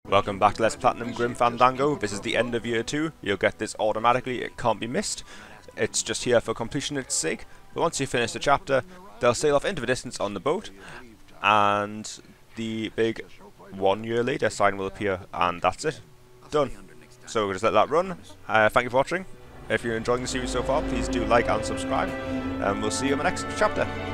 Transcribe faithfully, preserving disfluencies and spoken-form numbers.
Welcome back to Let's Platinum Grim Fandango. This is the end of year two. You'll get this automatically, it can't be missed. It's just here for completion's sake. But once you finish the chapter, they'll sail off into the distance on the boat, and the big one year later sign will appear, and that's it. Done. So we'll just let that run. Uh, thank you for watching. If you're enjoying the series so far, please do like and subscribe, and we'll see you in the next chapter.